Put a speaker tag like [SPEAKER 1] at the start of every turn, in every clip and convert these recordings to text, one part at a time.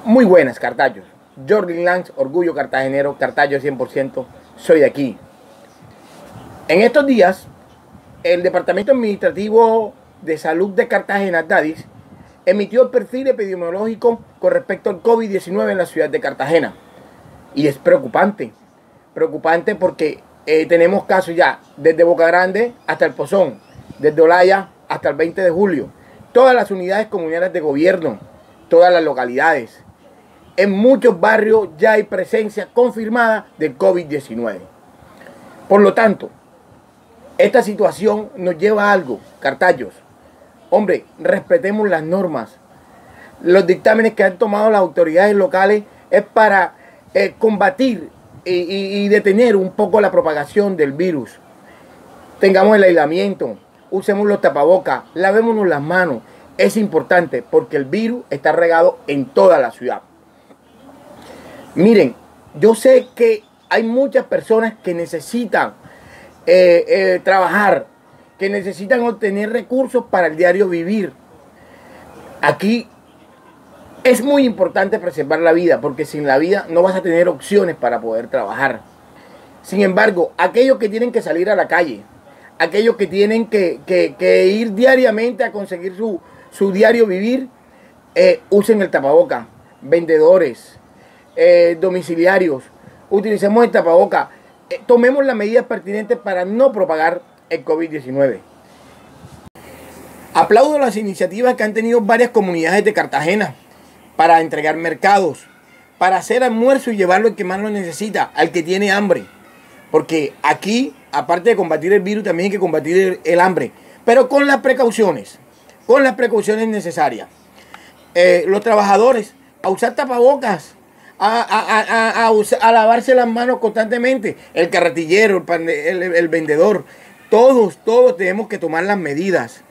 [SPEAKER 1] Muy buenas, Cartayos. Jordi Lance, orgullo cartagenero, Cartayo 100%, soy de aquí. En estos días, el Departamento Administrativo de Salud de Cartagena, DADIS, emitió el perfil epidemiológico con respecto al COVID-19 en la ciudad de Cartagena. Y es preocupante porque tenemos casos ya desde Boca Grande hasta el Pozón, desde Olaya hasta el 20 de julio. Todas las unidades comunales de gobierno, todas las localidades. En muchos barrios ya hay presencia confirmada del COVID-19. Por lo tanto, esta situación nos lleva a algo, Cartayos. Hombre, respetemos las normas. Los dictámenes que han tomado las autoridades locales es para combatir y detener un poco la propagación del virus. Tengamos el aislamiento, usemos los tapabocas, lavémonos las manos. Es importante porque el virus está regado en toda la ciudad. Miren, yo sé que hay muchas personas que necesitan trabajar, que necesitan obtener recursos para el diario vivir. Aquí es muy importante preservar la vida, porque sin la vida no vas a tener opciones para poder trabajar. Sin embargo, aquellos que tienen que salir a la calle, aquellos que tienen que ir diariamente a conseguir su diario vivir, usen el tapaboca. Vendedores, domiciliarios, utilicemos el tapaboca. Tomemos las medidas pertinentes para no propagar el COVID-19. Aplaudo las iniciativas que han tenido varias comunidades de Cartagena para entregar mercados, para hacer almuerzo y llevarlo al que más lo necesita, al que tiene hambre. Porque aquí, aparte de combatir el virus, también hay que combatir el hambre, pero con las precauciones necesarias. Los trabajadores, a usar tapabocas, a lavarse las manos constantemente, el carretillero, el vendedor, todos tenemos que tomar las medidas.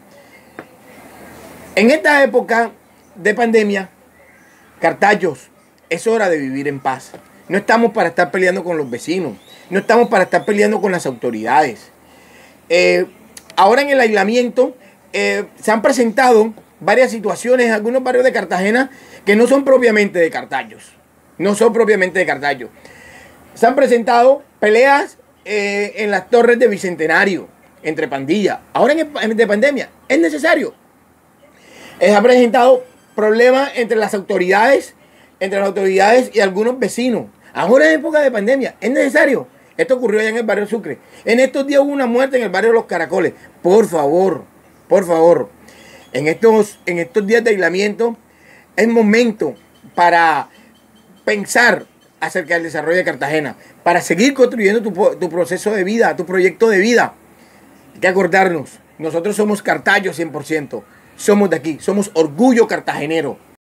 [SPEAKER 1] En esta época de pandemia, Cartayos, es hora de vivir en paz. No estamos para estar peleando con los vecinos, no estamos para estar peleando con las autoridades. Ahora en el aislamiento se han presentado varias situaciones en algunos barrios de Cartagena que no son propiamente de Cartayos. No son propiamente de Cartayo. Se han presentado peleas en las torres de Bicentenario, entre pandillas. Ahora en de pandemia es necesario. Se han presentado problemas entre las autoridades y algunos vecinos. Ahora en época de pandemia es necesario. Esto ocurrió allá en el barrio Sucre. En estos días hubo una muerte en el barrio Los Caracoles. Por favor, en estos días de aislamiento es momento para pensar acerca del desarrollo de Cartagena, para seguir construyendo tu proceso de vida, tu proyecto de vida. Hay que acordarnos, nosotros somos Cartayo 100%, somos de aquí, somos orgullo cartagenero.